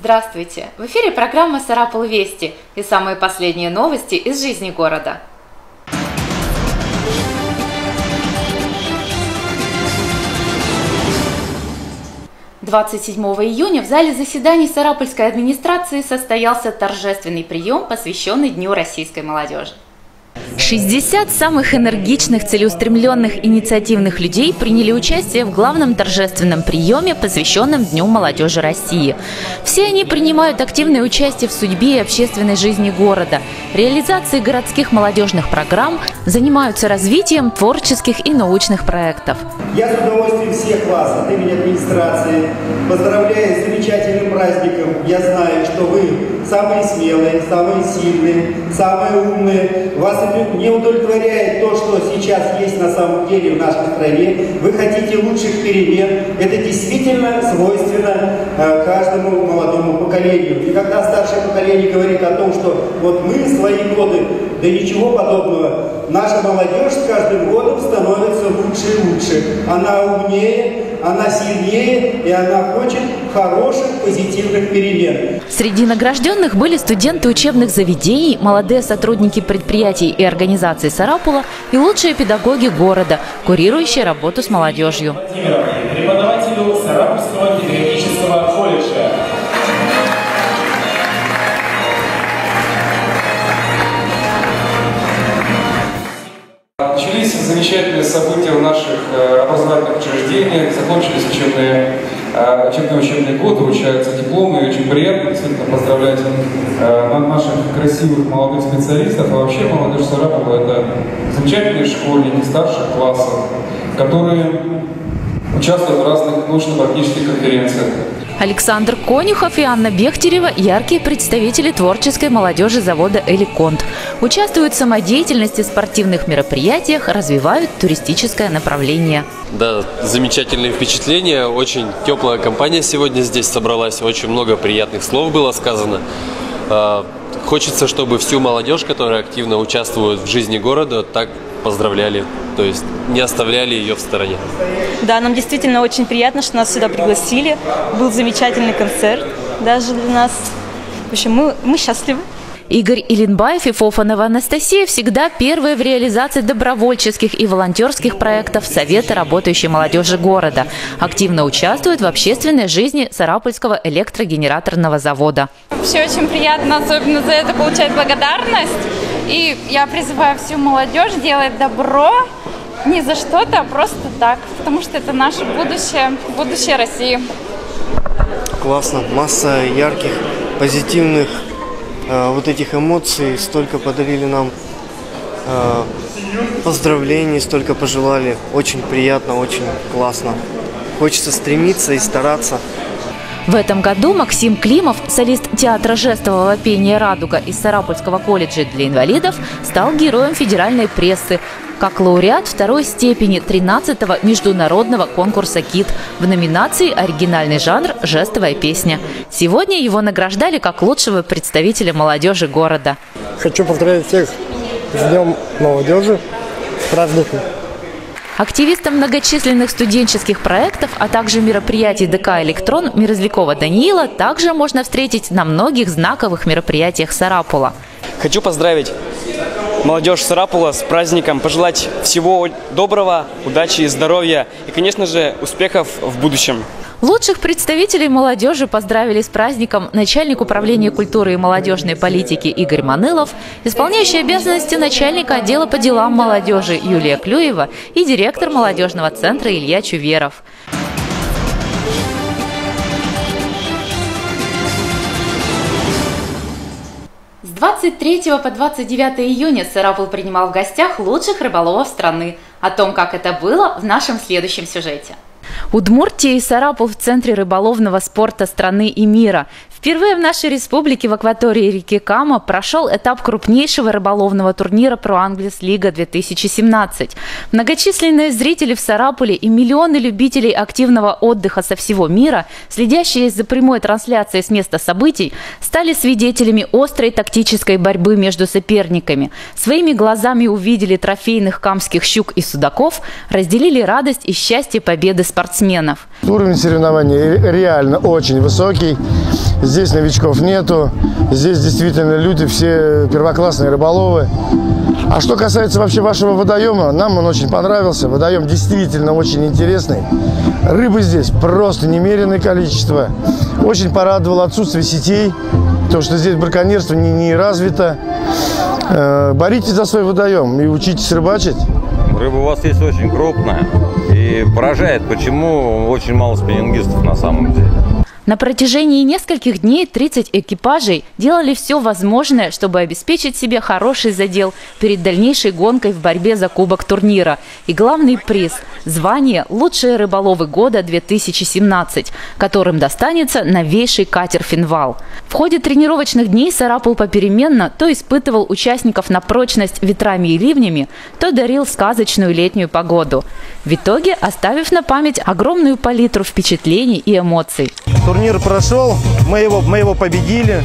Здравствуйте! В эфире программа «Сарапул Вести» и самые последние новости из жизни города. «27 июня в зале заседаний Сарапульской администрации состоялся торжественный прием, посвященный Дню российской молодежи. 60 самых энергичных, целеустремленных, инициативных людей приняли участие в главном торжественном приеме, посвященном Дню молодежи России. Все они принимают активное участие в судьбе и общественной жизни города, реализации городских молодежных программ, занимаются развитием творческих и научных проектов. Я с удовольствием всех вас от имени администрации поздравляю с замечательным праздником. Я знаю, что вы самые смелые, самые сильные, самые умные. Вас не удовлетворяет то, что сейчас есть на самом деле в нашей стране. Вы хотите лучших перемен. Это действительно свойственно каждому молодому поколению. И когда старшее поколение говорит о том, что вот мы в свои годы, да ничего подобного. Наша молодежь с каждым годом становится лучше и лучше. Она умнее, она сильнее, и она хочет хороших, позитивных перемен. Среди награжденных были студенты учебных заведений, молодые сотрудники предприятий и организаций Сарапула и лучшие педагоги города, курирующие работу с молодежью. Преподавателю Сарапульского педагогического колледжа. Начались замечательные события в наших образовательных учреждениях, закончились учебные годы, вручаются дипломы, и очень приятно действительно поздравлять наших красивых молодых специалистов. А вообще молодежь Сарапула – это замечательные школьники старших классов, которые участвуют в разных научно-практических конференциях. Александр Конюхов и Анна Бехтерева – яркие представители творческой молодежи завода «Эликонт». Участвуют в самодеятельности, спортивных мероприятиях, развивают туристическое направление. Да, замечательные впечатления. Очень теплая компания сегодня здесь собралась. Очень много приятных слов было сказано. Хочется, чтобы всю молодежь, которая активно участвует в жизни города, так поздравляли, то есть не оставляли ее в стороне. Да, нам действительно очень приятно, что нас сюда пригласили. Был замечательный концерт даже для нас. В общем, мы счастливы. Игорь Илинбаев и Фофанова Анастасия всегда первые в реализации добровольческих и волонтерских проектов Совета работающей молодежи города. Активно участвуют в общественной жизни Сарапульского электрогенераторного завода. Все очень приятно, особенно за это получать благодарность. И я призываю всю молодежь делать добро не за что-то, а просто так. Потому что это наше будущее, будущее России. Классно, масса ярких, позитивных вот этих эмоций, столько подарили нам поздравлений, столько пожелали. Очень приятно, очень классно. Хочется стремиться и стараться. В этом году Максим Климов, солист театра жестового пения «Радуга» из Сарапульского колледжа для инвалидов, стал героем федеральной прессы как лауреат второй степени 13-го международного конкурса «КИТ» в номинации «Оригинальный жанр. Жестовая песня». Сегодня его награждали как лучшего представителя молодежи города. Хочу поздравить всех с Днем молодежи, с праздником. Активистам многочисленных студенческих проектов, а также мероприятий ДК «Электрон» Мирозвякова Даниила также можно встретить на многих знаковых мероприятиях Сарапула. Хочу поздравить молодежь Сарапула с праздником, пожелать всего доброго, удачи, здоровья и, конечно же, успехов в будущем. Лучших представителей молодежи поздравили с праздником начальник управления культуры и молодежной политики Игорь Манылов, исполняющий обязанности начальника отдела по делам молодежи Юлия Клюева и директор молодежного центра Илья Чуверов. С 23 по 29 июня Сарапул принимал в гостях лучших рыболовов страны. О том, как это было, в нашем следующем сюжете. Удмуртия и Сарапул в центре рыболовного спорта страны и мира. Впервые в нашей республике в акватории реки Кама прошел этап крупнейшего рыболовного турнира ProAnglis Liga 2017. Многочисленные зрители в Сарапуле и миллионы любителей активного отдыха со всего мира, следящие за прямой трансляцией с места событий, стали свидетелями острой тактической борьбы между соперниками. Своими глазами увидели трофейных камских щук и судаков, разделили радость и счастье победы спортсменов. Уровень соревнований реально очень высокий. Здесь новичков нету. Здесь действительно люди все первоклассные рыболовы. А что касается вообще вашего водоема, нам он очень понравился. Водоем действительно очень интересный. Рыбы здесь просто немереное количество. Очень порадовало отсутствие сетей, потому что здесь браконьерство не развито. Боритесь за свой водоем и учитесь рыбачить. Рыба у вас есть очень крупная. И поражает, почему очень мало спиннингистов на самом деле. На протяжении нескольких дней 30 экипажей делали все возможное, чтобы обеспечить себе хороший задел перед дальнейшей гонкой в борьбе за кубок турнира. И главный приз – звание «Лучшие рыболовы года 2017», которым достанется новейший катер «Финвал». В ходе тренировочных дней Сарапул попеременно то испытывал участников на прочность ветрами и ливнями, то дарил сказочную летнюю погоду. В итоге оставив на память огромную палитру впечатлений и эмоций. Турнир прошел, мы его победили,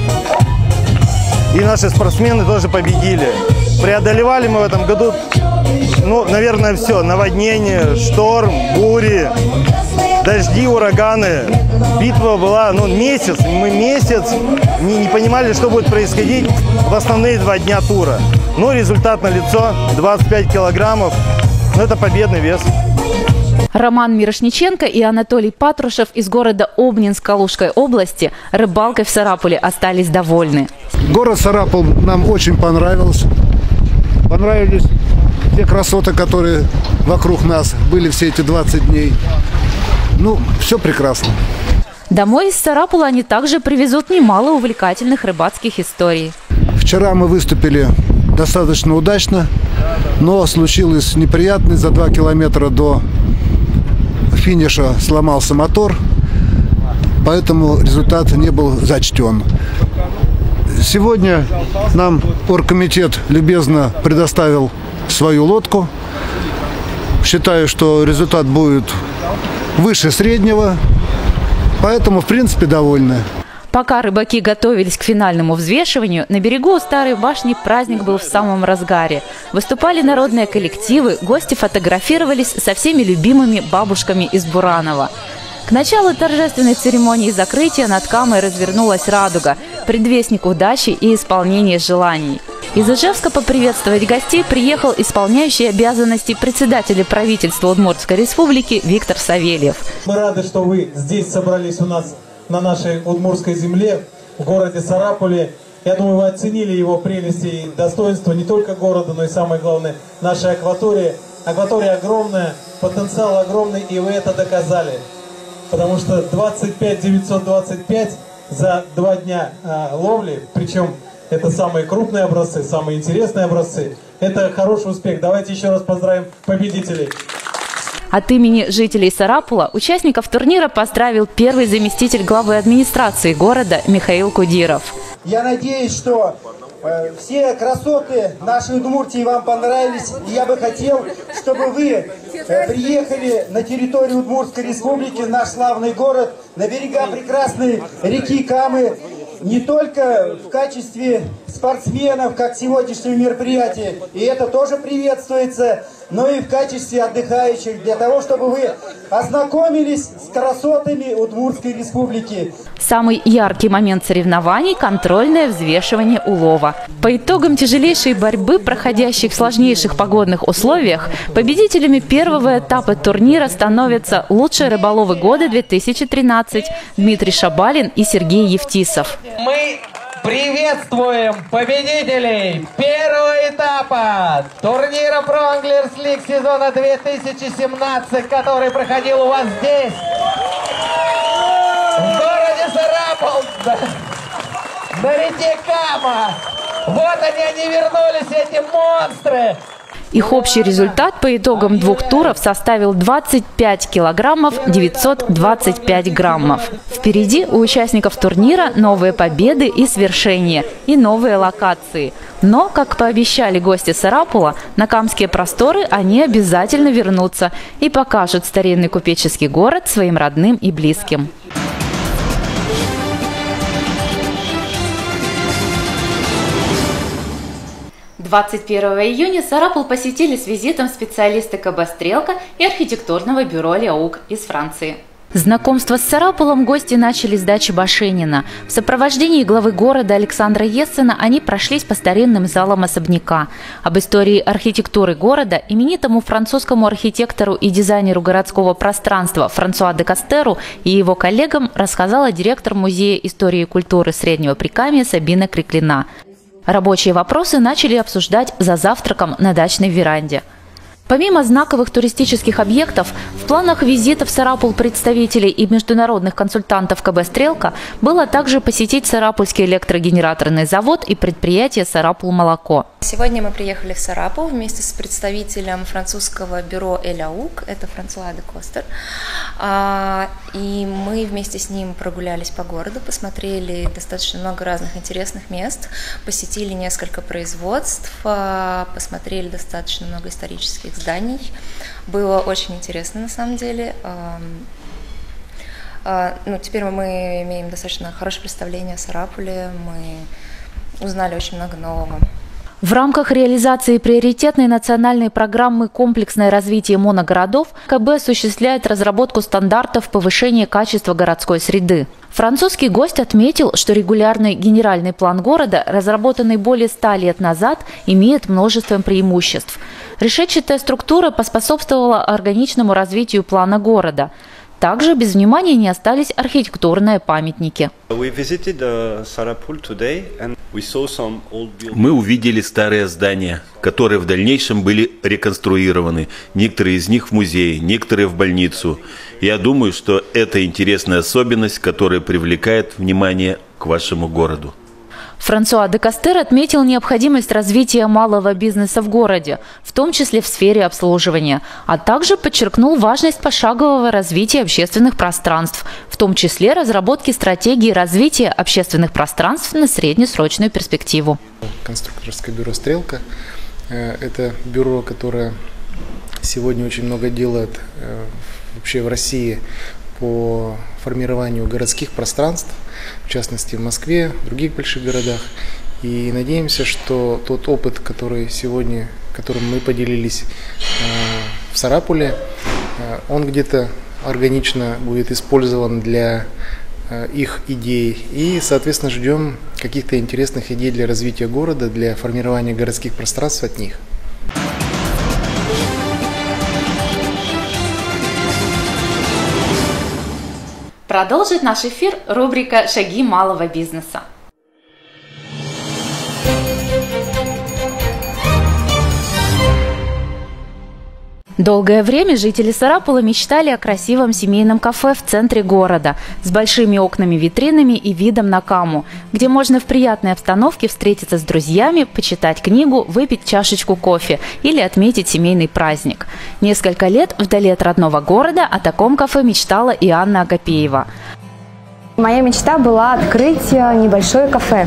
и наши спортсмены тоже победили. Преодолевали мы в этом году, наверное, все. Наводнения, шторм, бури, дожди, ураганы. Битва была, месяц. Мы месяц не понимали, что будет происходить в основные 2 дня тура. Но результат налицо, 25 килограммов. Это победный вес. Роман Мирошниченко и Анатолий Патрушев из города Обнинск Калужской области рыбалкой в Сарапуле остались довольны. Город Сарапул нам очень понравился. Понравились те красоты, которые вокруг нас были все эти 20 дней. Все прекрасно. Домой из Сарапула они также привезут немало увлекательных рыбацких историй. Вчера мы выступили достаточно удачно, но случилось неприятность. За 2 километра до финиша сломался мотор, поэтому результат не был зачтен. Сегодня нам оргкомитет любезно предоставил свою лодку. Считаю, что результат будет выше среднего, поэтому, в принципе, довольны. Пока рыбаки готовились к финальному взвешиванию, на берегу у Старой башни праздник был в самом разгаре. Выступали народные коллективы, гости фотографировались со всеми любимыми бабушками из Буранова. К началу торжественной церемонии закрытия над Камой развернулась радуга, предвестник удачи и исполнения желаний. Из Ижевска поприветствовать гостей приехал исполняющий обязанности председателя правительства Удмуртской республики Виктор Савельев. Мы рады, что вы здесь собрались у нас на нашей удмуртской земле, в городе Сарапуле. Я думаю, вы оценили его прелести и достоинства не только города, но и, самое главное, нашей акватории. Акватория огромная, потенциал огромный, и вы это доказали. Потому что 25 925 за 2 дня ловли, причем это самые крупные образцы, самые интересные образцы. Это хороший успех. Давайте еще раз поздравим победителей. От имени жителей Сарапула участников турнира поздравил первый заместитель главы администрации города Михаил Кудиров. Я надеюсь, что все красоты нашей Удмуртии вам понравились. И я бы хотел, чтобы вы приехали на территорию Удмуртской республики, в наш славный город, на берега прекрасной реки Камы, не только в качестве спортсменов, как сегодняшнее мероприятие, и это тоже приветствуется, но и в качестве отдыхающих, для того, чтобы вы ознакомились с красотами Удмуртской республики. Самый яркий момент соревнований – контрольное взвешивание улова. По итогам тяжелейшей борьбы, проходящей в сложнейших погодных условиях, победителями первого этапа турнира становятся лучшие рыболовы года 2013 Дмитрий Шабалин и Сергей Евтисов. Мы приветствуем победителей первого этапа турнира Pro Anglers League сезона 2017, который проходил у вас здесь, в городе Сарапул, на реке Кама. Вот они вернулись, эти монстры. Их общий результат по итогам 2 туров составил 25 килограммов 925 граммов. Впереди у участников турнира новые победы и свершения, и новые локации. Но, как пообещали гости Сарапула, на камские просторы они обязательно вернутся и покажут старинный купеческий город своим родным и близким. 21 июня Сарапул посетили с визитом специалисты КБ «Стрелка» и архитектурного бюро «Леук» из Франции. Знакомство с Сарапулом гости начали с дачи Башенина. В сопровождении главы города Александра Ессена они прошлись по старинным залам особняка. Об истории архитектуры города именитому французскому архитектору и дизайнеру городского пространства Франсуа де Кастеру и его коллегам рассказала директор Музея истории и культуры Среднего Прикамья Сабина Криклина. Рабочие вопросы начали обсуждать за завтраком на дачной веранде. Помимо знаковых туристических объектов, в планах визита в Сарапул представителей и международных консультантов КБ «Стрелка» было также посетить Сарапульский электрогенераторный завод и предприятие «Сарапул-молоко». Сегодня мы приехали в Сарапул вместе с представителем французского бюро «Эляук», это Франсуа де Кастер. И мы вместе с ним прогулялись по городу, посмотрели достаточно много разных интересных мест, посетили несколько производств, посмотрели достаточно много исторических зданий. Было очень интересно на самом деле. Теперь мы имеем достаточно хорошее представление о Сарапуле, мы узнали очень много нового. В рамках реализации приоритетной национальной программы «Комплексное развитие моногородов» КБ осуществляет разработку стандартов повышения качества городской среды. Французский гость отметил, что регулярный генеральный план города, разработанный более 100 лет назад, имеет множество преимуществ. Решетчатая структура поспособствовала органичному развитию плана города. Также без внимания не остались архитектурные памятники. Мы увидели старые здания, которые в дальнейшем были реконструированы. Некоторые из них в музее, некоторые в больницу. Я думаю, что это интересная особенность, которая привлекает внимание к вашему городу. Франсуа де Кастер отметил необходимость развития малого бизнеса в городе, в том числе в сфере обслуживания, а также подчеркнул важность пошагового развития общественных пространств, в том числе разработки стратегии развития общественных пространств на среднесрочную перспективу. Конструкторское бюро «Стрелка» – это бюро, которое сегодня очень много делает вообще в России по формированию городских пространств, в частности в Москве, в других больших городах. И надеемся, что тот опыт, которым мы поделились в Сарапуле, он где-то органично будет использован для их идей. И, соответственно, ждем каких-то интересных идей для развития города, для формирования городских пространств от них. Продолжит наш эфир рубрика «Шаги малого бизнеса». Долгое время жители Сарапула мечтали о красивом семейном кафе в центре города с большими окнами-витринами и видом на Каму, где можно в приятной обстановке встретиться с друзьями, почитать книгу, выпить чашечку кофе или отметить семейный праздник. Несколько лет вдали от родного города о таком кафе мечтала и Анна Агапеева. Моя мечта была открыть небольшое кафе,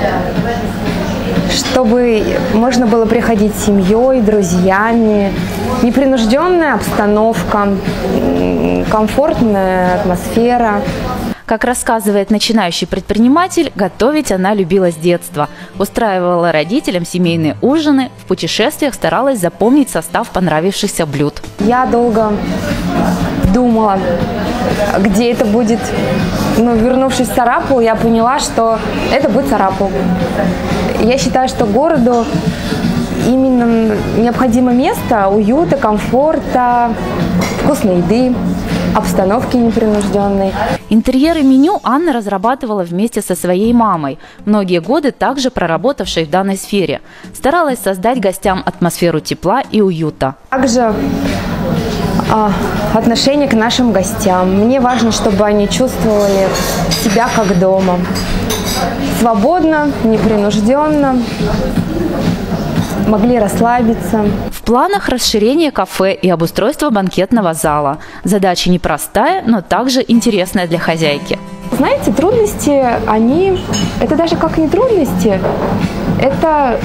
чтобы можно было приходить с семьей, друзьями, непринужденная обстановка, комфортная атмосфера. Как рассказывает начинающий предприниматель, готовить она любила с детства. Устраивала родителям семейные ужины, в путешествиях старалась запомнить состав понравившихся блюд. Я долго думала, где это будет. Но вернувшись в Сарапул, я поняла, что это будет Сарапул. Я считаю, что городу именно необходимо место уюта, комфорта, вкусной еды, обстановки непринужденной. Интерьер и меню Анна разрабатывала вместе со своей мамой, многие годы также проработавшей в данной сфере. Старалась создать гостям атмосферу тепла и уюта. Также отношение к нашим гостям. Мне важно, чтобы они чувствовали себя как дома. Свободно, непринужденно, могли расслабиться. В планах расширение кафе и обустройство банкетного зала. Задача непростая, но также интересная для хозяйки. Знаете, трудности, это даже как не трудности, это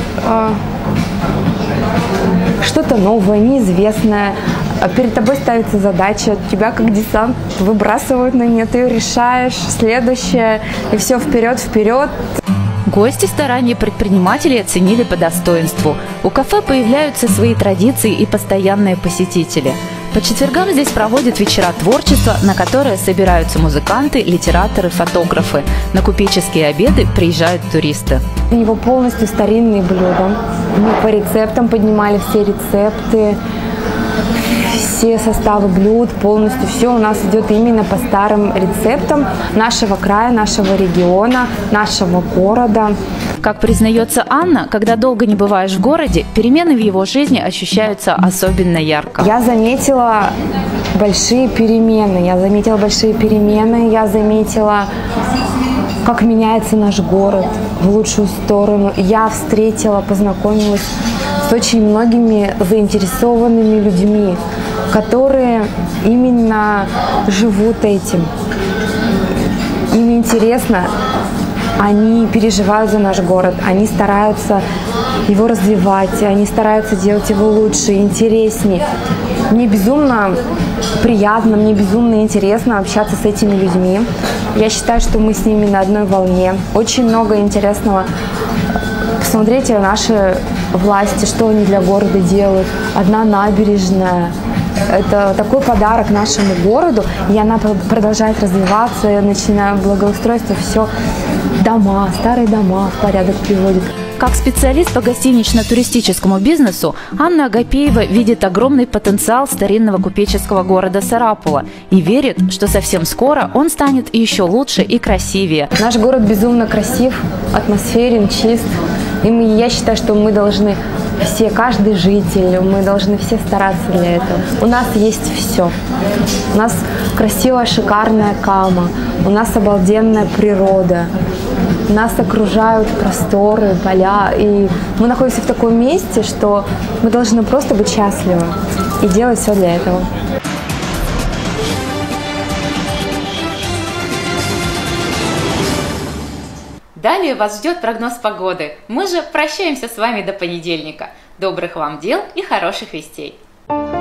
что-то новое, неизвестное. Перед тобой ставится задача, тебя как десант выбрасывают на нее, ты ее решаешь, следующее, и все вперед. Гости старания предпринимателей оценили по достоинству. У кафе появляются свои традиции и постоянные посетители. По четвергам здесь проводят вечера творчества, на которые собираются музыканты, литераторы, фотографы. На купеческие обеды приезжают туристы. У него полностью старинные блюда. Мы по рецептам поднимали все рецепты, все составы блюд, полностью все у нас идет именно по старым рецептам нашего края, нашего региона, нашего города. Как признается Анна, когда долго не бываешь в городе, перемены в его жизни ощущаются особенно ярко. Я заметила большие перемены, я заметила, как меняется наш город в лучшую сторону. Я встретила, познакомилась с очень многими заинтересованными людьми, которые именно живут этим. Им интересно, они переживают за наш город, они стараются его развивать, они стараются делать его лучше, интереснее. Мне безумно приятно, мне безумно интересно общаться с этими людьми. Я считаю, что мы с ними на одной волне. Очень много интересного. Посмотрите наши власти, что они для города делают. Одна набережная. Это такой подарок нашему городу, и она продолжает развиваться, начиная благоустройство, все дома, старые дома в порядок приводит. Как специалист по гостинично-туристическому бизнесу, Анна Агапеева видит огромный потенциал старинного купеческого города Сарапула и верит, что совсем скоро он станет еще лучше и красивее. Наш город безумно красив, атмосферен, чист, и я считаю, что мы должны все, каждый житель, мы должны все стараться для этого. У нас есть все. У нас красивая, шикарная Кама, у нас обалденная природа. Нас окружают просторы, поля, и мы находимся в таком месте, что мы должны просто быть счастливы и делать все для этого. Далее вас ждет прогноз погоды. Мы же прощаемся с вами до понедельника. Добрых вам дел и хороших вестей!